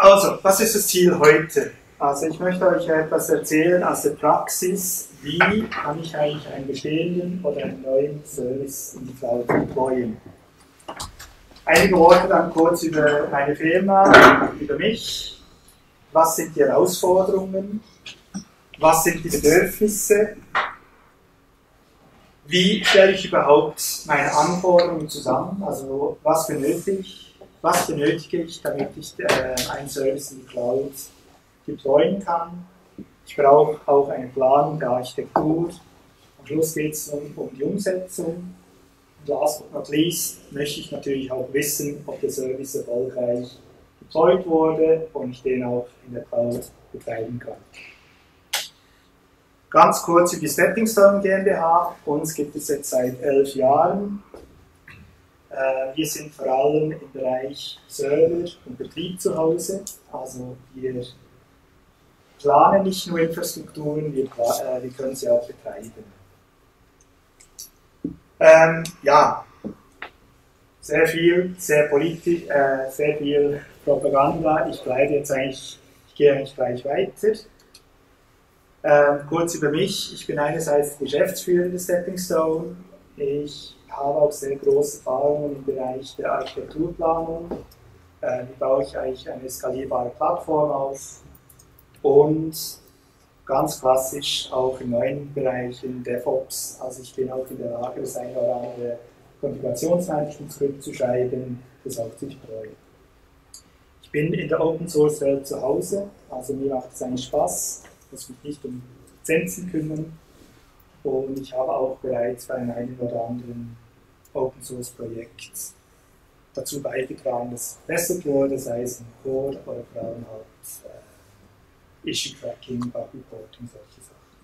Also, was ist das Ziel heute? Also ich möchte euch etwas erzählen aus der Praxis, wie kann ich eigentlich einen bestehenden oder einen neuen Service in die Cloud deployen. Einige Worte dann kurz über meine Firma, über mich. Was sind die Herausforderungen? Was sind die Bedürfnisse? Wie stelle ich überhaupt meine Anforderungen zusammen? Also was benötige ich, damit ich einen Service in die Cloud deployen kann? Ich brauche auch eine Planung der Architektur. Am Schluss geht es um die Umsetzung. Und last but not least möchte ich natürlich auch wissen, ob der Service erfolgreich deployed wurde und ich den auch in der Cloud betreiben kann. Ganz kurz über die Steppingstone GmbH. Uns gibt es jetzt seit 11 Jahren. Wir sind vor allem im Bereich Server und Betrieb zu Hause. Also wir planen nicht nur Infrastrukturen, wir können sie auch betreiben. Ja, sehr viel, sehr politisch, sehr viel Propaganda. Ich gehe eigentlich gleich weiter. Kurz über mich. Ich bin einerseits Geschäftsführer des Steppingstone. Ich habe auch sehr große Erfahrungen im Bereich der Architekturplanung. Wie baue ich eigentlich eine skalierbare Plattform auf? Und ganz klassisch auch in neuen Bereichen DevOps. Also ich bin auch in der Lage, das eine oder andere Konfigurationsmanagement zurückzuschreiben, das auch zu betreuen. Ich bin in der Open Source Welt zu Hause, also mir macht es eigentlich Spaß, muss mich nicht um Lizenzen kümmern und ich habe auch bereits bei einem oder anderen Open Source Projekt dazu beigetragen, dass es besser wurde, sei es im Code oder vor allem halt Issue Tracking, Bug Reporting, solche Sachen.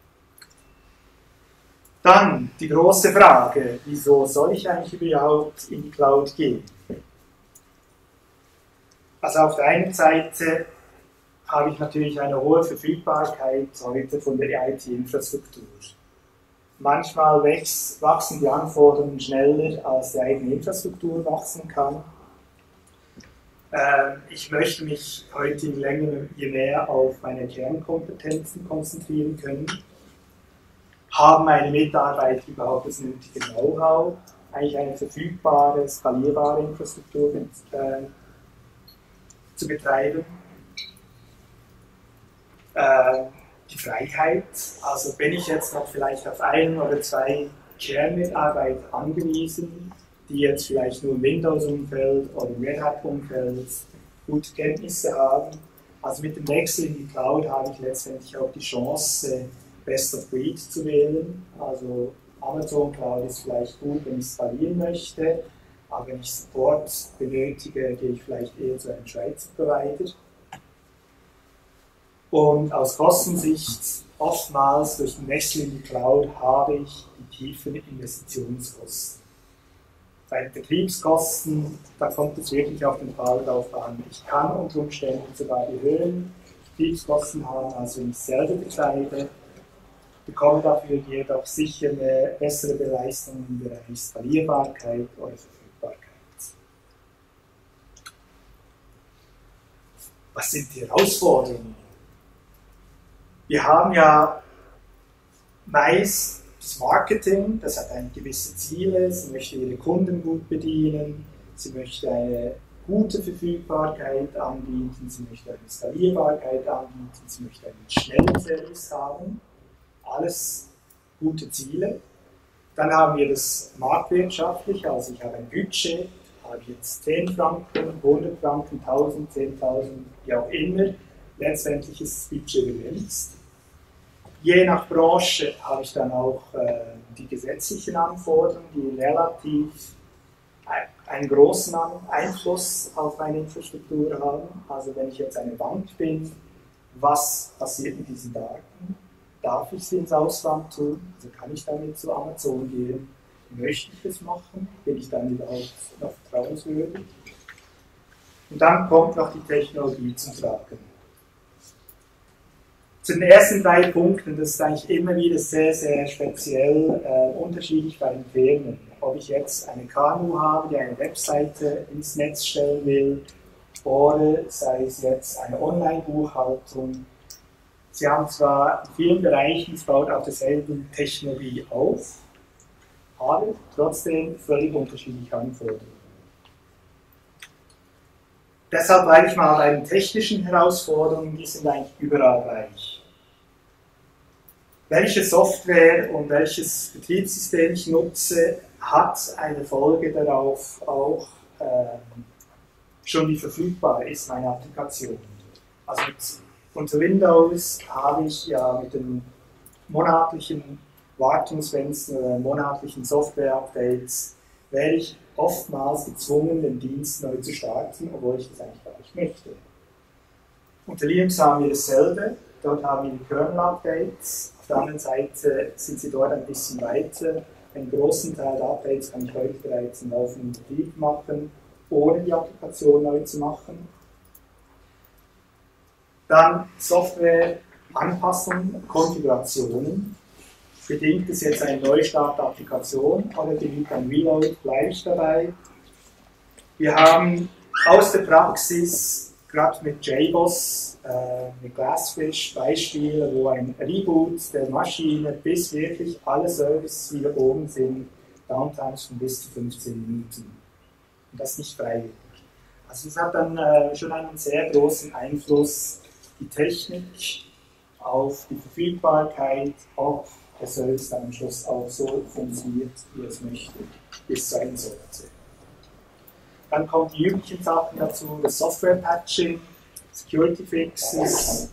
Dann die große Frage, wieso soll ich eigentlich überhaupt in die Cloud gehen? Also auf der einen Seite habe ich natürlich eine hohe Verfügbarkeit heute von der IT-Infrastruktur. Manchmal wachsen die Anforderungen schneller, als die eigene Infrastruktur wachsen kann. Ich möchte mich heute je mehr auf meine Kernkompetenzen konzentrieren können. Haben meine Mitarbeiter überhaupt das nötige Know-how, eigentlich eine verfügbare, skalierbare Infrastruktur zu betreiben? Die Freiheit, also bin ich jetzt noch vielleicht auf ein oder zwei Kernmitarbeiter angewiesen, die jetzt vielleicht nur im Windows-Umfeld oder im Red Hat-Umfeld gute Kenntnisse haben. Also mit dem Wechsel in die Cloud habe ich letztendlich auch die Chance, Best of Breed zu wählen. Also Amazon Cloud ist vielleicht gut, wenn ich skalieren möchte, aber wenn ich Support benötige, gehe ich vielleicht eher zu einem Schweizer Provider. Und aus Kostensicht, oftmals durch den Wechsel in die Cloud, habe ich die tiefen Investitionskosten. Bei den Betriebskosten, da kommt es wirklich auf den Fall drauf an. Ich kann unter Umständen sogar die höheren Betriebskosten haben, als wenn ich selber betreibe, bekomme dafür jedoch sicher eine bessere Beleistung im Bereich Skalierbarkeit oder Verfügbarkeit. Was sind die Herausforderungen? Wir haben ja meist das Marketing, das hat eine gewisse Ziele, sie möchte ihre Kunden gut bedienen, sie möchte eine gute Verfügbarkeit anbieten, sie möchte eine Skalierbarkeit anbieten, sie möchte einen schnellen Service haben, alles gute Ziele. Dann haben wir das marktwirtschaftliche, also ich habe ein Budget, habe jetzt 10 Franken, 100 Franken, 1000, 10.000, wie auch immer, letztendlich ist das Budget begrenzt. Je nach Branche habe ich dann auch die gesetzlichen Anforderungen, die relativ einen großen Einfluss auf meine Infrastruktur haben. Also wenn ich jetzt eine Bank bin, was passiert mit diesen Daten? Darf ich sie ins Ausland tun? Also kann ich damit zu Amazon gehen? Möchte ich das machen? Bin ich dann überhaupt noch vertrauenswürdig? Und dann kommt noch die Technologie zum Tragen. Zu den ersten 3 Punkten, das ist eigentlich immer wieder sehr, sehr speziell unterschiedlich bei den Firmen. Ob ich jetzt eine KMU habe, die eine Webseite ins Netz stellen will, oder sei es jetzt eine Online-Buchhaltung. Sie haben zwar in vielen Bereichen, es baut auf derselben Technologie auf, aber trotzdem völlig unterschiedliche Anforderungen. Deshalb bleibe ich mal bei den technischen Herausforderungen, die sind eigentlich überall gleich. Welche Software und welches Betriebssystem ich nutze, hat eine Folge darauf auch, schon wie verfügbar ist meine Applikation. Also unter Windows habe ich ja mit den monatlichen Wartungsfenstern oder monatlichen Software-Updates, wäre ich oftmals gezwungen, den Dienst neu zu starten, obwohl ich das eigentlich gar nicht möchte. Unter Linux haben wir dasselbe, dort haben wir die Kernel-Updates, auf der anderen Seite sind sie dort ein bisschen weiter. Einen großen Teil der Updates kann ich heute bereits im laufenden Betrieb machen, ohne die Applikation neu zu machen. Dann Software-Anpassungen, Konfigurationen. Bedingt es jetzt eine Neustart der Applikation oder genügt ein Reload, bleibe ich dabei. Wir haben aus der Praxis, gerade mit JBoss, mit Glassfish, Beispiele, wo ein Reboot der Maschine bis wirklich alle Services wieder oben sind, Downtimes von bis zu 15 Minuten. Und das nicht freiwillig. Also das hat dann schon einen sehr großen Einfluss, die Technik auf die Verfügbarkeit, ob der Service dann am Schluss auch so funktioniert, wie es möchte, wie es sein sollte. Dann kommen die üblichen Sachen dazu, das Software-Patching, Security Fixes,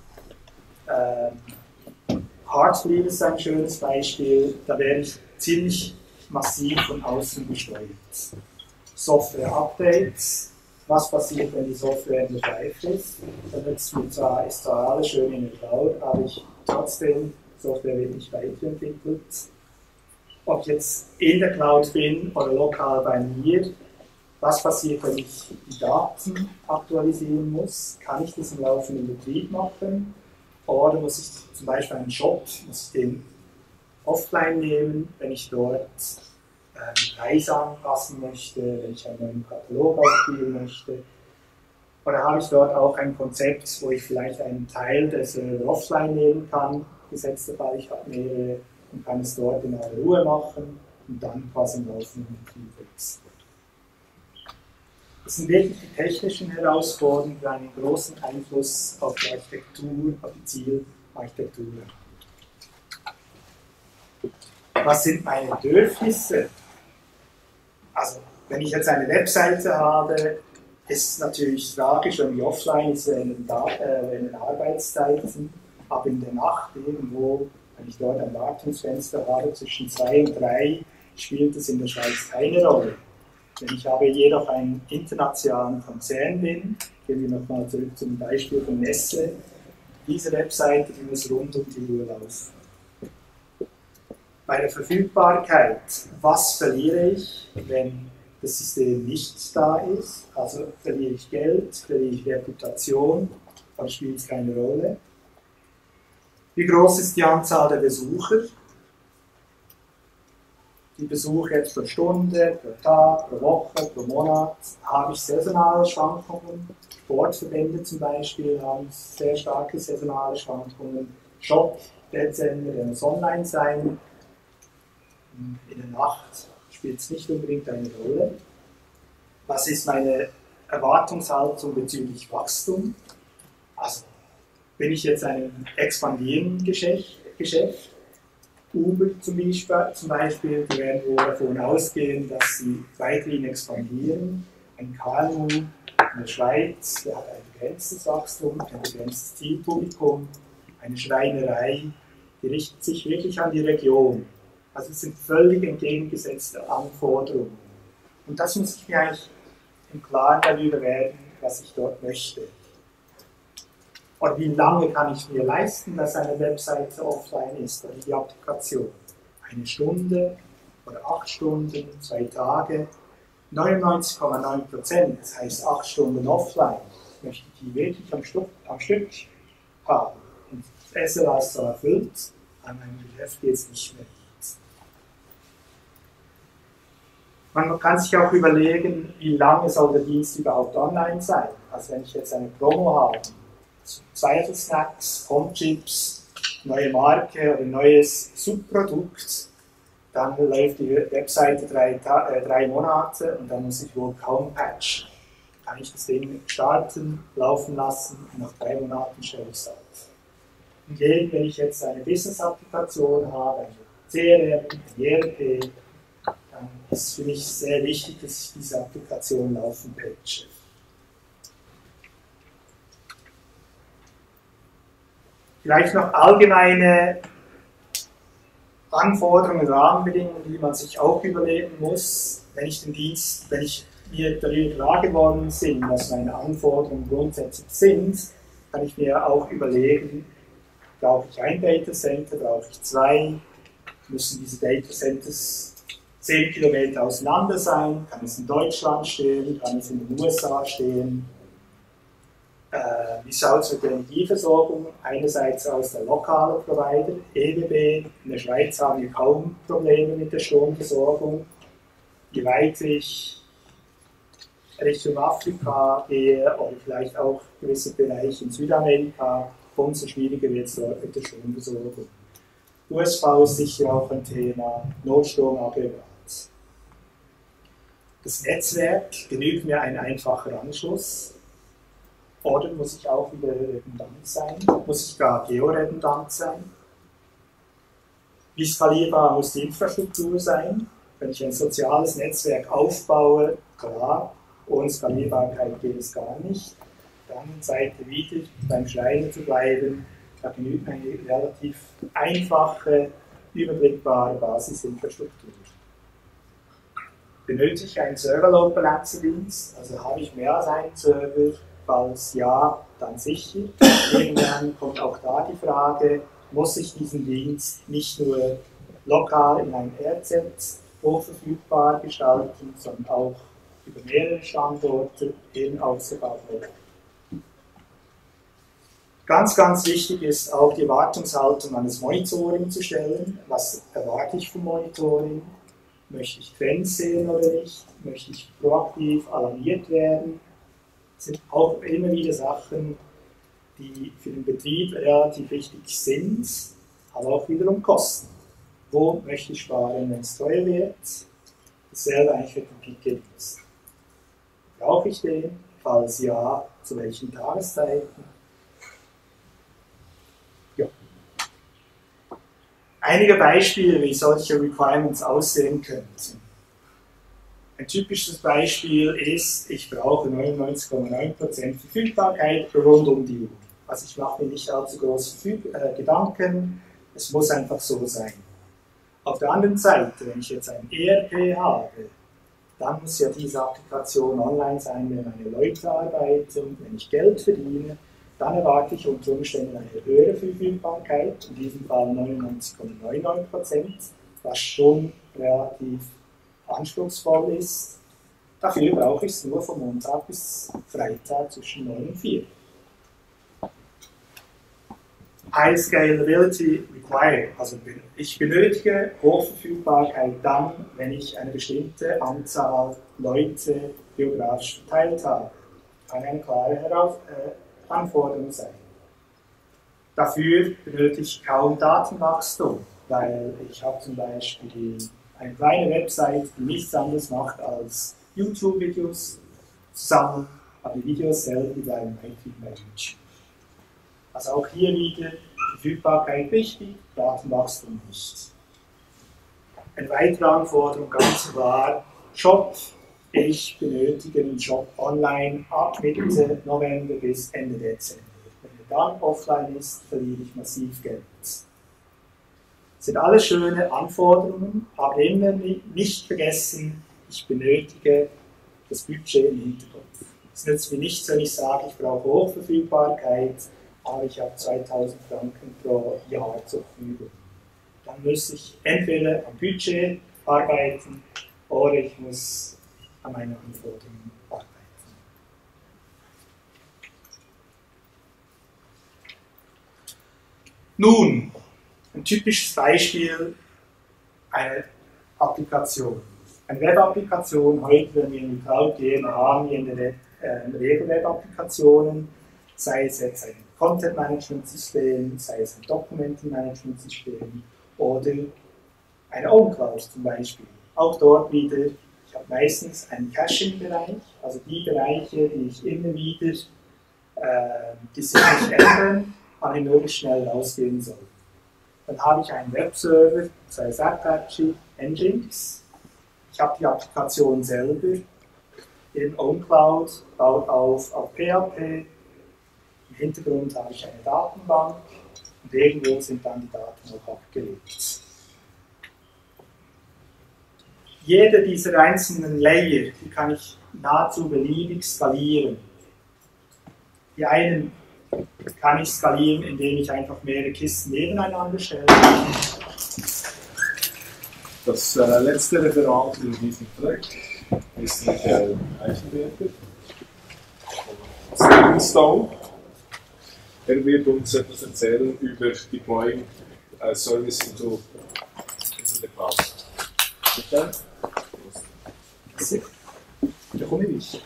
Heartbleed ist ein schönes Beispiel, da werde ich ziemlich massiv von außen gesteuert. Software-Updates, was passiert, wenn die Software in der Live ist? Dann ist zwar alles schön in der Cloud, aber trotzdem, Software wird nicht weiterentwickelt. Ob ich jetzt in der Cloud bin oder lokal bei mir, was passiert, wenn ich die Daten aktualisieren muss? Kann ich das im laufenden Betrieb machen? Oder muss ich zum Beispiel einen Shop, muss ich den offline nehmen, wenn ich dort Preise anpassen möchte, wenn ich einen neuen Katalog ausspielen möchte? Oder habe ich dort auch ein Konzept, wo ich vielleicht einen Teil des offline nehmen kann, gesetzt der Fall, ich habe mehrere und kann es dort in aller Ruhe machen und dann quasi im laufenden Betrieb wechseln. Das sind wirklich die technischen Herausforderungen, die einen großen Einfluss auf die Architektur, auf die Zielarchitektur haben. Was sind meine Bedürfnisse? Also, wenn ich jetzt eine Webseite habe, ist es natürlich tragisch, wenn die offline ist während den Arbeitszeiten, aber in der Nacht irgendwo, wenn ich dort ein Wartungsfenster habe zwischen 2 und 3, spielt es in der Schweiz keine Rolle. Wenn ich aber jedoch einen internationalen Konzern bin, gehen wir nochmal zurück zum Beispiel von Nestle, diese Webseite, die muss rund um die Uhr laufen. Bei der Verfügbarkeit, was verliere ich, wenn das System nicht da ist? Also verliere ich Geld, verliere ich Reputation, oder spielt es keine Rolle? Wie groß ist die Anzahl der Besucher? Die Besuche jetzt pro Stunde, pro Tag, pro Woche, pro Monat, habe ich saisonale Schwankungen. Sportverbände zum Beispiel haben sehr starke saisonale Schwankungen. Shop, Dezember, der muss online sein. In der Nacht spielt es nicht unbedingt eine Rolle. Was ist meine Erwartungshaltung bezüglich Wachstum? Also, bin ich jetzt ein expandierendes Geschäft? Uber zum Beispiel, die werden wohl davon ausgehen, dass sie weiterhin expandieren. Ein KMU in der Schweiz, der hat ein begrenztes Wachstum, ein begrenztes Zielpublikum. Eine Schreinerei, die richtet sich wirklich an die Region. Also es sind völlig entgegengesetzte Anforderungen. Und das muss ich mir eigentlich im Klaren darüber werden, was ich dort möchte. Oder wie lange kann ich mir leisten, dass eine Webseite offline ist oder die Applikation? 1 Stunde oder 8 Stunden, 2 Tage? 99,9%, das heißt 8 Stunden offline, möchte ich die wirklich am Stück haben. Und besser als so erfüllt, an meinem Geschäft geht es nicht mehr. Man kann sich auch überlegen, wie lange soll der Dienst überhaupt online sein. Also wenn ich jetzt eine Promo habe, Zweifelsnacks, Home-Chips, neue Marke oder neues Subprodukt, dann läuft die Webseite 3 Monate und dann muss ich wohl kaum patchen. Kann ich das Ding starten, laufen lassen und nach 3 Monaten stelle ich es ab. Hingegen, wenn ich jetzt eine Business-Applikation habe, ein CRM, ein ERP, dann ist es für mich sehr wichtig, dass ich diese Applikation laufend patche. Vielleicht noch allgemeine Anforderungen, Rahmenbedingungen, die man sich auch überlegen muss, wenn ich mir darüber klar geworden bin, was meine Anforderungen grundsätzlich sind, kann ich mir auch überlegen, brauche ich ein Datacenter, brauche ich 2, müssen diese Datacenters 10 Kilometer auseinander sein, kann es in Deutschland stehen, kann es in den USA stehen. Wie schaut es mit der Energieversorgung? Einerseits aus der lokalen Provider, EWB. In der Schweiz haben wir kaum Probleme mit der Stromversorgung. Je weiter ich Richtung Afrika gehe oder vielleicht auch gewisse Bereiche in Südamerika, umso schwieriger wird es dort mit der Stromversorgung. USV ist sicher auch ein Thema, Notstromaggregat. Das Netzwerk, genügt mir ein einfacher Anschluss? Oder muss ich auch wieder redundant sein? Muss ich gar georedundant sein? Wie skalierbar muss die Infrastruktur sein? Wenn ich ein soziales Netzwerk aufbaue, klar, ohne Skalierbarkeit geht es gar nicht. Dann seid ihr wieder beim Schreiner zu bleiben. Da genügt eine relativ einfache, überblickbare Basisinfrastruktur. Benötige ich einen Server-Load-Balancer-Dienst? Also habe ich mehr als einen Server? Falls ja, dann sicher. Irgendwann kommt auch da die Frage, muss ich diesen Dienst nicht nur lokal in einem RZ hochverfügbar gestalten, sondern auch über mehrere Standorte eben ausgebaut werden. Ganz, ganz wichtig ist auch die Erwartungshaltung an das Monitoring zu stellen. Was erwarte ich vom Monitoring? Möchte ich Trends sehen oder nicht? Möchte ich proaktiv alarmiert werden? Das sind auch immer wieder Sachen, die für den Betrieb relativ wichtig sind, aber auch wiederum kosten. Wo möchte ich sparen, wenn es teuer wird? Dasselbe eigentlich für den Peak-Dienst. Brauche ich den? Falls ja, zu welchen Tageszeiten? Ja. Einige Beispiele, wie solche Requirements aussehen könnten. Ein typisches Beispiel ist, ich brauche 99,9% Verfügbarkeit rund um die Uhr. Also ich mache mir nicht allzu große Gedanken, es muss einfach so sein. Auf der anderen Seite, wenn ich jetzt ein ERP habe, dann muss ja diese Applikation online sein, wenn meine Leute arbeiten, wenn ich Geld verdiene, dann erwarte ich unter Umständen eine höhere Verfügbarkeit, in diesem Fall 99,99%, was schon relativ anspruchsvoll ist. Dafür brauche ich es nur von Montag bis Freitag zwischen 9 und 4. High Scalability Required, also ich benötige Hochverfügbarkeit dann, wenn ich eine bestimmte Anzahl Leute geografisch verteilt habe. Kann eine klare Anforderung sein. Dafür benötige ich kaum Datenwachstum, weil ich habe zum Beispiel eine kleine Website, die nichts anderes macht als YouTube-Videos zusammen, aber die Videos selber bleiben eigentlich bei YouTube. Also auch hier wieder Verfügbarkeit wichtig, Datenwachstum nicht. Eine weitere Anforderung ganz klar, Shop. Ich benötige den Shop online ab Mitte November bis Ende Dezember. Wenn er dann offline ist, verliere ich massiv Geld. Das sind alles schöne Anforderungen, aber immer nicht vergessen, ich benötige das Budget im Hinterkopf. Es nützt mir nichts, wenn ich sage, ich brauche Hochverfügbarkeit, aber ich habe 2000 Franken pro Jahr zur Verfügung. Dann muss ich entweder am Budget arbeiten oder ich muss an meinen Anforderungen arbeiten. Nun, ein typisches Beispiel, eine Applikation. Eine Web-Applikation, heute, wenn wir in die Cloud gehen, haben wir in der Regel Web-Applikationen, sei es jetzt ein Content-Management-System, sei es ein Document-Management-System oder eine OwnCloud zum Beispiel. Auch dort wieder, ich habe meistens einen Caching-Bereich, also die Bereiche, die ich immer wieder, die sich nicht ändern, an den möglichst schnell rausgehen soll. Dann habe ich einen Webserver, sei es Apache, Nginx. Ich habe die Applikation selber in OwnCloud, baut auf PHP. Im Hintergrund habe ich eine Datenbank und irgendwo sind dann die Daten auch abgelegt. Jeder dieser einzelnen Layer, die kann ich nahezu beliebig skalieren. Die einen kann ich skalieren, indem ich einfach mehrere Kisten nebeneinander stelle. Das letzte Referat in diesem Track ist Michael Eichenberger von Stepping Stone. Er wird uns etwas erzählen über Deploying Service into the Cloud. Michael? Da komme ich.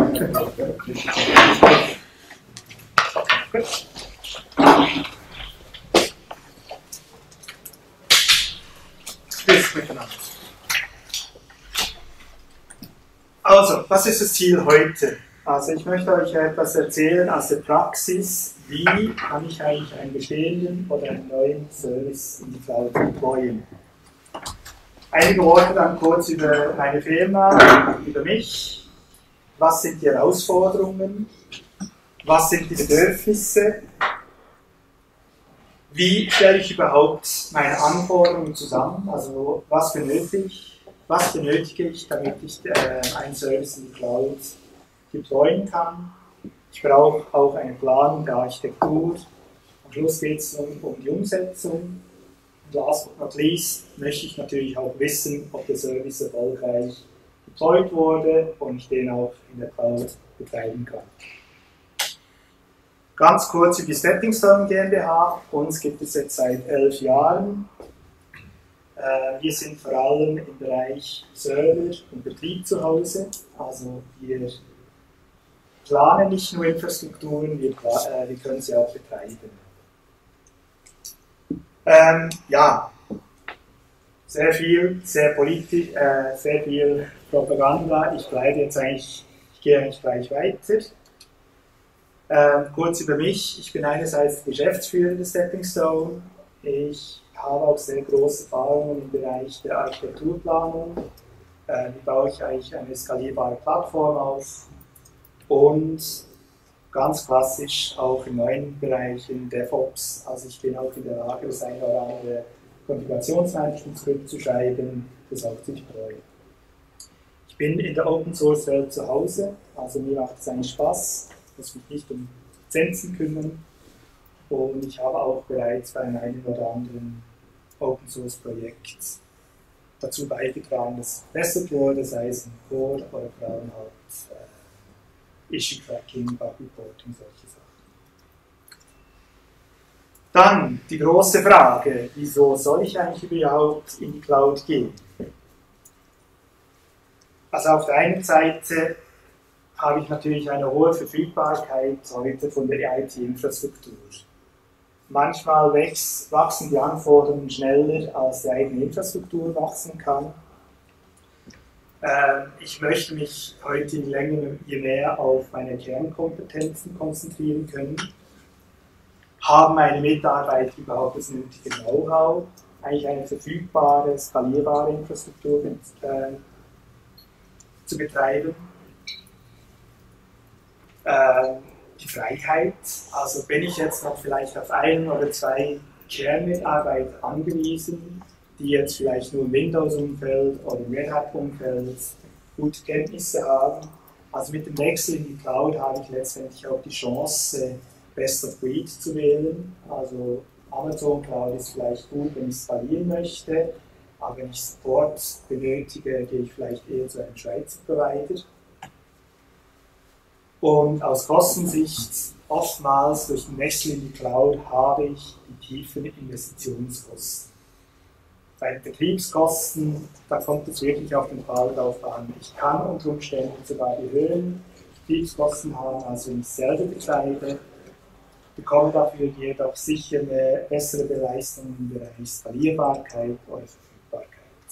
Also, was ist das Ziel heute? Also, ich möchte euch etwas erzählen aus der Praxis. Wie kann ich eigentlich einen bestehenden oder einen neuen Service in die Cloud deployen? Einige Worte dann kurz über meine Firma, über mich. Was sind die Herausforderungen? Was sind die Bedürfnisse? Wie stelle ich überhaupt meine Anforderungen zusammen? Also was benötige ich, damit ich einen Service in die Cloud deployen kann? Ich brauche auch eine Planung der Architektur. Am Schluss geht es um die Umsetzung. Und last but not least möchte ich natürlich auch wissen, ob der Service erfolgreich deployed wurde und ich den auch in der Cloud betreiben kann. Ganz kurz über die Stepping Stone GmbH. Uns gibt es jetzt seit 11 Jahren. Wir sind vor allem im Bereich Server und Betrieb zu Hause. Also wir planen nicht nur Infrastrukturen, wir können sie auch betreiben. Ja, sehr viel, sehr politisch, sehr viel Propaganda. Ich gehe eigentlich gleich weiter. Kurz über mich. Ich bin einerseits Geschäftsführer des Stepping Stone. Ich habe auch sehr große Erfahrungen im Bereich der Architekturplanung. Wie baue ich eigentlich eine skalierbare Plattform auf? Und ganz klassisch auch in neuen Bereichen DevOps. Also ich bin auch in der Lage, das eine oder andere Konfigurationsmanagement-Skript zu schreiben, das auch zu betreuen. Ich bin in der Open Source Welt zu Hause, also mir macht es eigentlich Spaß. Ich muss mich nicht um Lizenzen kümmern und ich habe auch bereits bei einem oder anderen Open Source Projekt dazu beigetragen, dass es verbessert wurde, sei es im Core oder vor allem halt Issue Tracking, Bug Reporting, solche Sachen. Dann die große Frage, wieso soll ich eigentlich überhaupt in die Cloud gehen? Also auf der einen Seite habe ich natürlich eine hohe Verfügbarkeit heute von der IT-Infrastruktur. Manchmal wachsen die Anforderungen schneller, als die eigene Infrastruktur wachsen kann. Ich möchte mich heute je mehr auf meine Kernkompetenzen konzentrieren können. Haben meine Mitarbeiter überhaupt das nötige Know-how, eigentlich eine verfügbare, skalierbare Infrastruktur zu betreiben? Die Freiheit, also bin ich jetzt noch vielleicht auf 1 oder 2 Kernmitarbeiter angewiesen, die jetzt vielleicht nur im Windows-Umfeld oder im Red Hat-Umfeld gute Kenntnisse haben. Also mit dem Wechsel in die Cloud habe ich letztendlich auch die Chance, Best of Breed zu wählen. Also Amazon Cloud ist vielleicht gut, wenn ich skalieren möchte, aber wenn ich Support benötige, gehe ich vielleicht eher zu einem Schweizer Provider. Und aus Kostensicht, oftmals durch den Wechsel in die Cloud, habe ich die tieferen Investitionskosten. Bei den Betriebskosten, da kommt es wirklich auf den Fall drauf an. Ich kann unter Umständen sogar die höheren Betriebskosten haben, als wenn ich selber betreibe, bekomme dafür jedoch sicher eine bessere Beleistung im Bereich Skalierbarkeit oder Verfügbarkeit.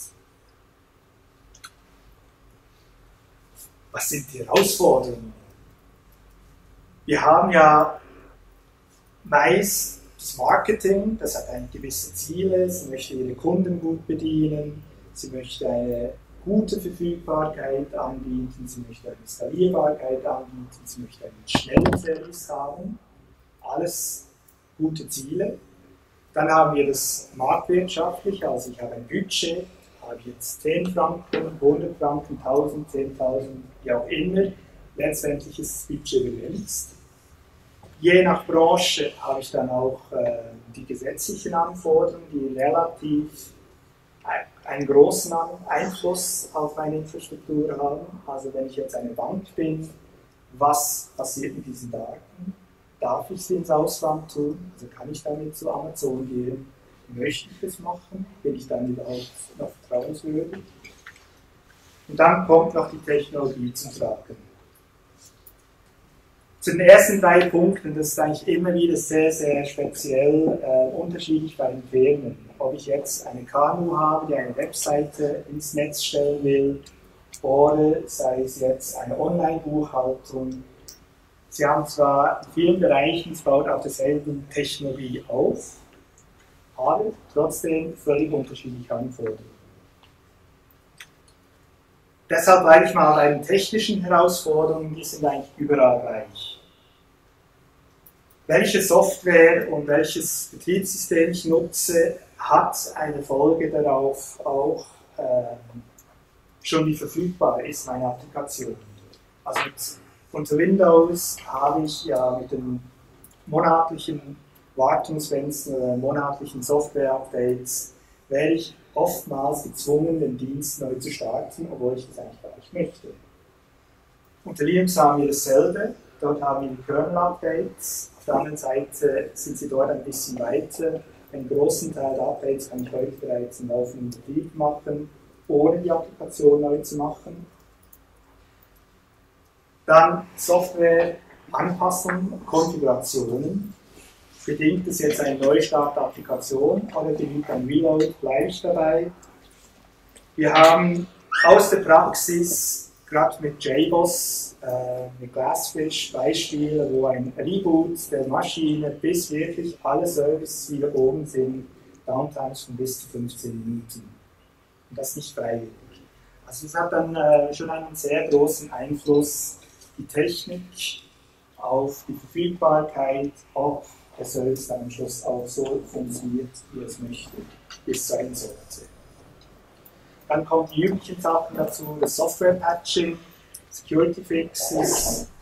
Was sind die Herausforderungen? Wir haben ja meist das Marketing, das hat ein gewisse Ziele, sie möchte ihre Kunden gut bedienen, sie möchte eine gute Verfügbarkeit anbieten, sie möchte eine Skalierbarkeit anbieten, sie möchte einen schnellen Service haben. Alles gute Ziele. Dann haben wir das marktwirtschaftliche, also ich habe ein Budget, habe jetzt 10 Franken, 100 Franken, 1000, 10.000, wie auch immer. Letztendlich ist das Budget begrenzt. Je nach Branche habe ich dann auch die gesetzlichen Anforderungen, die relativ einen großen Einfluss auf meine Infrastruktur haben. Also wenn ich jetzt eine Bank bin, was passiert mit diesen Daten? Darf ich sie ins Ausland tun? Also kann ich damit zu Amazon gehen? Möchte ich das machen? Bin ich dann überhaupt noch vertrauenswürdig? Und dann kommt noch die Technologie zum Tragen. Zu den ersten 3 Punkten, das ist eigentlich immer wieder sehr, sehr speziell unterschiedlich bei den Firmen. Ob ich jetzt eine KMU habe, die eine Webseite ins Netz stellen will, oder sei es jetzt eine Online-Buchhaltung. Sie haben zwar in vielen Bereichen, es baut auf derselben Technologie auf, aber trotzdem völlig unterschiedliche Anforderungen. Deshalb bleibe ich mal bei den technischen Herausforderungen, die sind eigentlich überall gleich. Welche Software und welches Betriebssystem ich nutze, hat eine Folge darauf auch schon, wie verfügbar ist meine Applikation. Also unter Windows habe ich ja mit den monatlichen Wartungsfenstern oder monatlichen Software-Updates, wäre ich oftmals gezwungen, den Dienst neu zu starten, obwohl ich das eigentlich gar nicht möchte. Unter Linux haben wir dasselbe, dort haben wir die Kernel-Updates, auf der anderen Seite sind sie dort ein bisschen weiter. Einen großen Teil der Updates kann ich heute bereits im laufenden Betrieb machen, ohne die Applikation neu zu machen. Dann Software-Anpassungen, Konfigurationen. Bedingt es jetzt eine Neustart der Applikation oder genügt ein Reload, bleibe ich dabei. Wir haben aus der Praxis, gerade mit JBoss, mit Glassfish Beispiele, wo ein Reboot der Maschine bis wirklich alle Services wieder oben sind, Downtimes von bis zu 15 Minuten. Und das nicht freiwillig. Also es hat dann schon einen sehr großen Einfluss, die Technik auf die Verfügbarkeit, ob der Service dann am Schluss auch so funktioniert, wie er es möchte, wie es sein sollte. Dann kommen die üblichen Sachen dazu, das Software-Patching, Security-Fixes,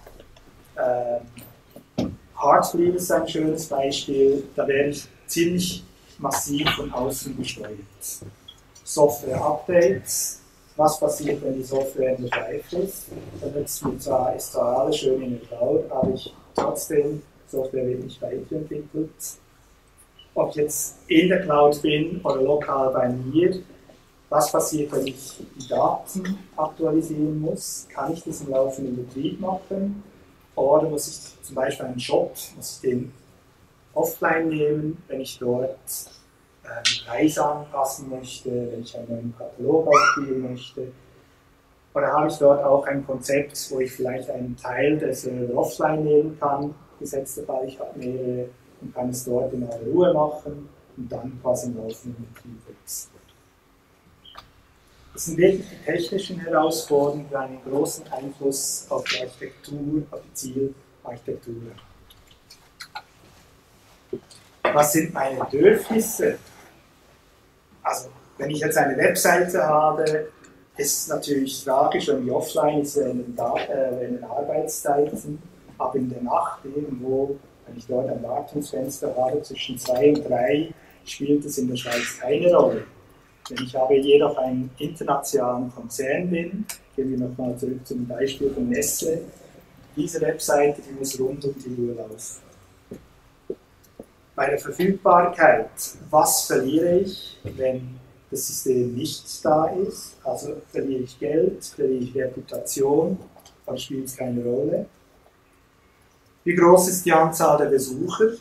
Heartbleed ist ein schönes Beispiel, da werde ich ziemlich massiv von außen gesteuert. Software-Updates, was passiert, wenn die Software in der Schleife ist? Dann ist zwar alles schön in der Cloud, aber trotzdem, Software wird nicht weiterentwickelt. Ob ich jetzt in der Cloud bin oder lokal bei mir, was passiert, wenn ich die Daten aktualisieren muss? Kann ich das im laufenden Betrieb machen? Oder muss ich zum Beispiel einen Shop, muss ich den offline nehmen, wenn ich dort die Preise anpassen möchte, wenn ich einen neuen Katalog aufspielen möchte? Oder habe ich dort auch ein Konzept, wo ich vielleicht einen Teil der Server offline nehmen kann, gesetzt der Fall, ich habe mehrere und kann es dort in aller Ruhe machen und dann quasi im laufenden Betrieb wechseln. Das sind wirklich die technischen Herausforderungen, die einen großen Einfluss auf die Architektur, auf die Zielarchitektur haben. Was sind meine Bedürfnisse? Also, wenn ich jetzt eine Webseite habe, ist es natürlich tragisch, wenn die offline ist in den Arbeitszeiten, aber in der Nacht irgendwo, wenn ich dort ein Wartungsfenster habe zwischen 2 und 3, spielt es in der Schweiz keine Rolle. Wenn ich aber jedoch einen internationalen Konzern bin, gehen wir nochmal zurück zum Beispiel von Nestle, diese Webseite, die muss rund um die Uhr laufen. Bei der Verfügbarkeit, was verliere ich, wenn das System nicht da ist, also verliere ich Geld, verliere ich Reputation, dann spielt es keine Rolle. Wie groß ist die Anzahl der Besucher?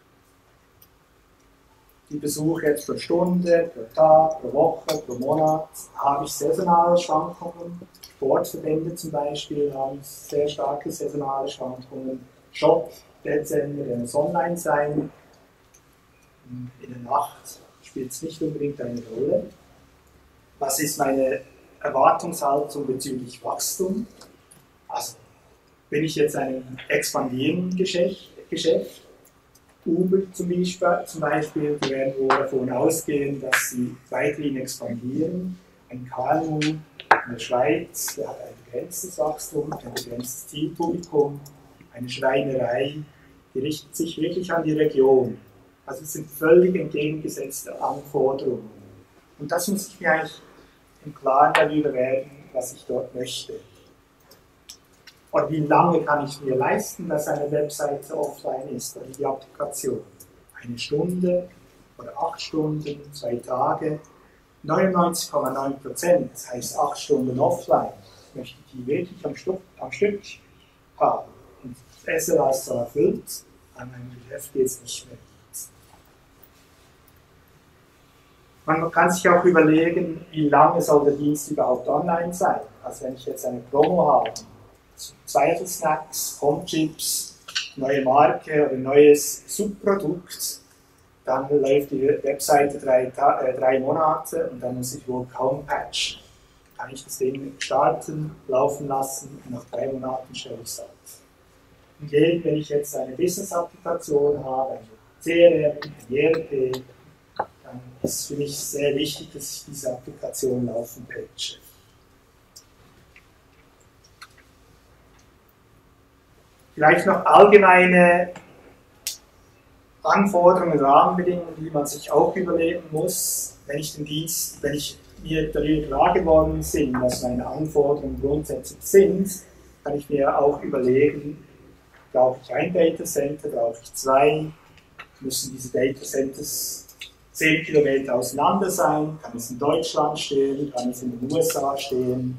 Die Besuche jetzt pro Stunde, pro Tag, pro Woche, pro Monat, habe ich saisonale Schwankungen. Sportverbände zum Beispiel haben sehr starke saisonale Schwankungen. Shop, Dezember, der muss online sein. In der Nacht spielt es nicht unbedingt eine Rolle. Was ist meine Erwartungshaltung bezüglich Wachstum? Also, bin ich jetzt ein expandierendes Geschäft? Uber zum Beispiel, die werden wohl davon ausgehen, dass sie weiterhin expandieren. Ein KMU in der Schweiz, der hat ein begrenztes Wachstum, ein begrenztes Zielpublikum. Eine Schreinerei, die richtet sich wirklich an die Region. Also es sind völlig entgegengesetzte Anforderungen. Und das muss ich mir eigentlich im Klaren darüber werden, was ich dort möchte. Oder wie lange kann ich mir leisten, dass eine Webseite offline ist oder die Applikation? Eine Stunde oder 8 Stunden, 2 Tage? 99,9%, das heißt 8 Stunden offline, möchte ich die wirklich am Stück haben. Und das SLA ist zwar erfüllt, an meinem Geschäft geht es nicht mehr. Man kann sich auch überlegen, wie lange soll der Dienst überhaupt online sein. Also wenn ich jetzt eine Promo habe, Zweifelsnacks, Home-Chips, neue Marke oder neues Subprodukt, dann läuft die Webseite 3 Monate und dann muss ich wohl kaum patchen. Kann ich das Ding starten, laufen lassen und nach 3 Monaten stelle ich es ab. Hingegen, wenn ich jetzt eine Business-Applikation habe, ein CRM, ein ERP, dann ist es für mich sehr wichtig, dass ich diese Applikation laufend patche. Vielleicht noch allgemeine Anforderungen, Rahmenbedingungen, die man sich auch überlegen muss, wenn ich mir darüber klar geworden bin, was meine Anforderungen grundsätzlich sind, kann ich mir auch überlegen, brauche ich ein Datacenter, brauche ich 2, müssen diese Datacenters 10 Kilometer auseinander sein, kann es in Deutschland stehen, kann es in den USA stehen.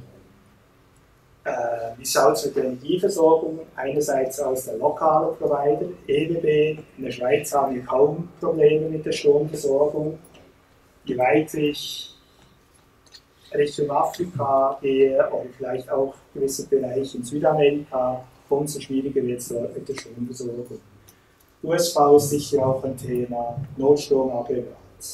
Wie schaut es mit der Energieversorgung? Einerseits aus der lokalen Provider, EWB. In der Schweiz haben wir kaum Probleme mit der Stromversorgung. Je weiter ich Richtung Afrika gehe oder vielleicht auch gewisse Bereiche in Südamerika, umso schwieriger wird es dort mit der Stromversorgung. USV ist sicher auch ein Thema, Notstromaggregat.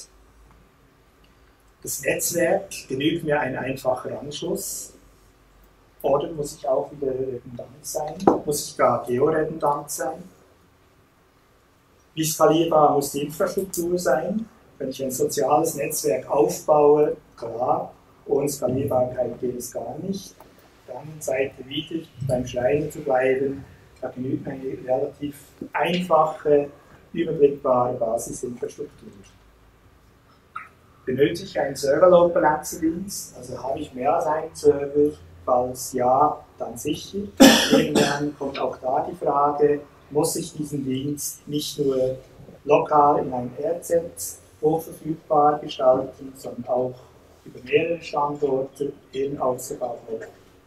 Das Netzwerk, genügt mir ein einfacher Anschluss? Oder muss ich auch wieder redundant sein? Muss ich gar georedundant sein? Wie skalierbar muss die Infrastruktur sein? Wenn ich ein soziales Netzwerk aufbaue, klar, ohne Skalierbarkeit geht es gar nicht. Dann seid ihr wieder beim Schreiner zu bleiben. Da genügt eine relativ einfache, überblickbare Basisinfrastruktur. Benötige ich einen Server-Load-Balancer-Dienst? Also habe ich mehr als einen Server? Falls ja, dann sicher. Irgendwann kommt auch da die Frage, muss ich diesen Dienst nicht nur lokal in einem RZ hochverfügbar gestalten, sondern auch über mehrere Standorte eben ausgebaut werden.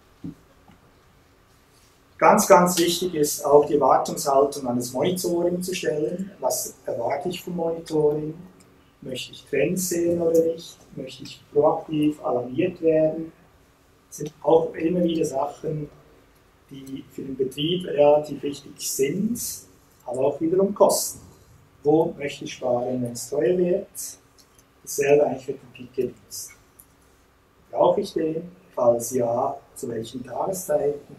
Ganz, ganz wichtig ist auch die Erwartungshaltung an das Monitoring zu stellen. Was erwarte ich vom Monitoring? Möchte ich Trends sehen oder nicht? Möchte ich proaktiv alarmiert werden? Das sind auch immer wieder Sachen, die für den Betrieb relativ wichtig sind, aber auch wiederum kosten. Wo möchte ich sparen, wenn es teuer wird? Dasselbe eigentlich für den Peak-Dienst. Brauche ich den? Falls ja, zu welchen Tageszeiten?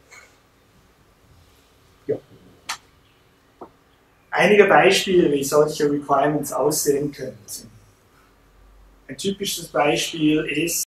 Ja. Einige Beispiele, wie solche Requirements aussehen könnten. Ein typisches Beispiel ist,